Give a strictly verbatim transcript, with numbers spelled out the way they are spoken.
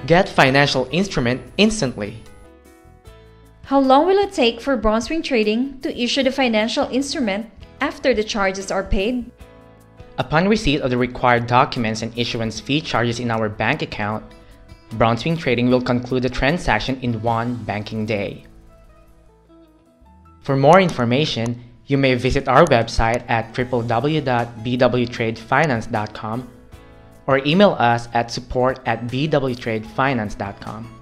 Get financial instrument instantly. How long will it take for Bronzewing Trading to issue the financial instrument after the charges are paid? Upon receipt of the required documents and issuance fee charges in our bank account, Bronzewing Trading will conclude the transaction in one banking day. For more information, you may visit our website at w w w dot b w trade finance dot com or email us at support at b w trade finance dot com.